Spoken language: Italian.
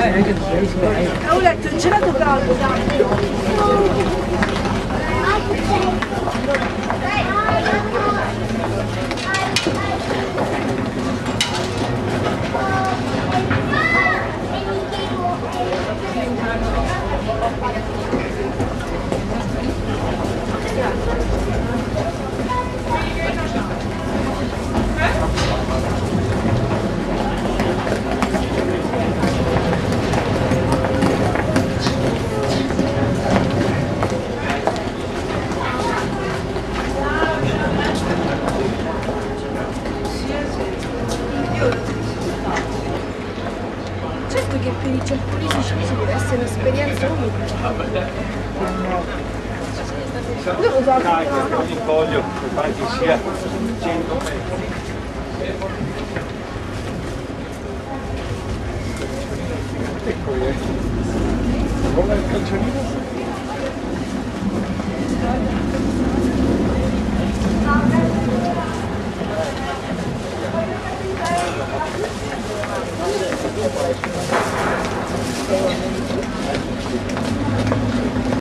Ho letto il gelato caldo, dai. Certo che per i giapponesi ci deve essere un'esperienza unica. Io lo so, carico ogni foglio, pare che sia 100 metri. Eccoli, come il calciolino?